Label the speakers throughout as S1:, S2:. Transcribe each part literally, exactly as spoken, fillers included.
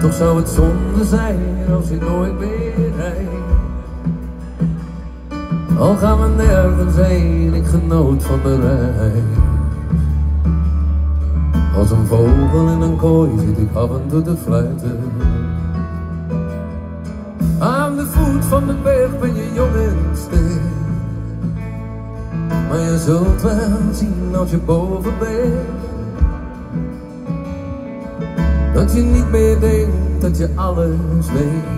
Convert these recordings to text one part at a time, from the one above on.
S1: Toch zou het zonde zijn als je nooit meer rijdt. Al gaan we nergens heen, ik genoot van de reis. Als een vogel in een kooi zit ik af en toe te fluiten. Aan de voet van de berg ben je jong en sterk. Maar je zult wel zien als je boven bent, dat je niet meer denkt dat je alles weet.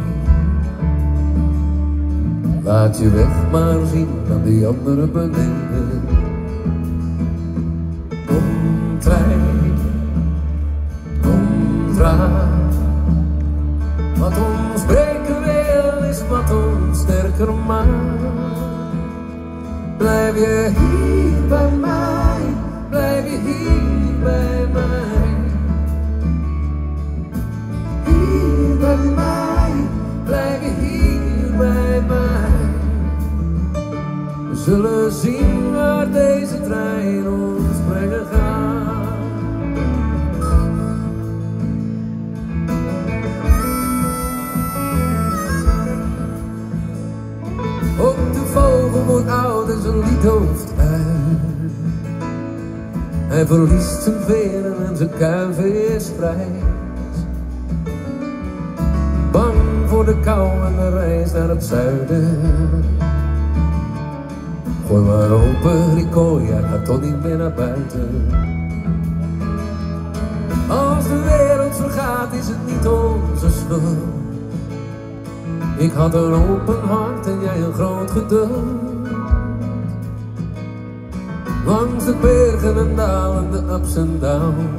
S1: Laat je weg maar zien aan die andere beneden. Kom trein, kom traan. Wat ons breken wil is wat ons sterker maakt. Blijf je hier bij mij, blijf je hier bij mij. Hier bij mij, blijf je hier bij mij. We zullen zien waar deze trein ons brengen gaat. Ook de vogel wordt oud en zijn liedhoofd uit. Hij verliest zijn veren en zijn kuif is vrij. Bang voor de kou en de reis naar het zuiden. Gooi maar open die kooi, hij gaat toch niet meer naar buiten. Als de wereld vergaat is het niet onze schuld. Ik had een open hart en jij een groot geduld. Langs de bergen en dalen, de ups en downs,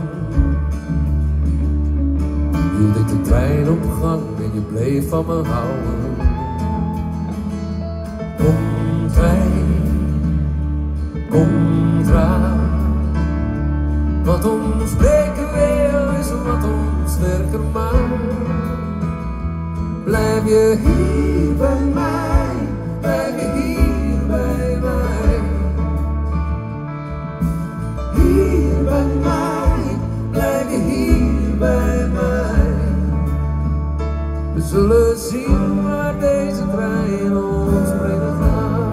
S1: hield ik de trein op gang en je bleef van me houden. Kom trein, kom traan. Wat ons breken wil is wat ons sterker maakt. Blijf je hier bij mij, blijf je hier bij mij. Hier bij mij, blijf je hier bij mij. We zullen zien waar deze trein ons brengen gaat.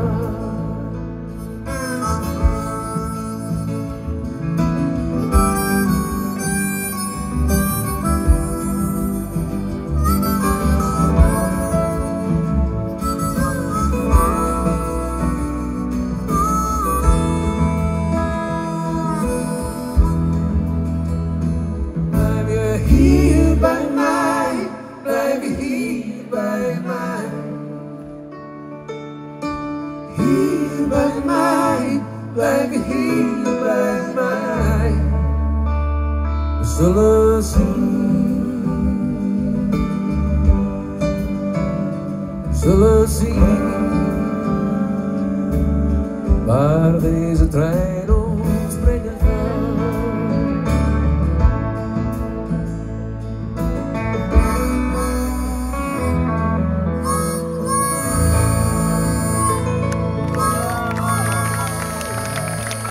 S1: Hier bij mij, blijf je hier bij mij. Hier bij mij, blijf je hier bij mij. We zullen zien, we zullen zien waar deze trein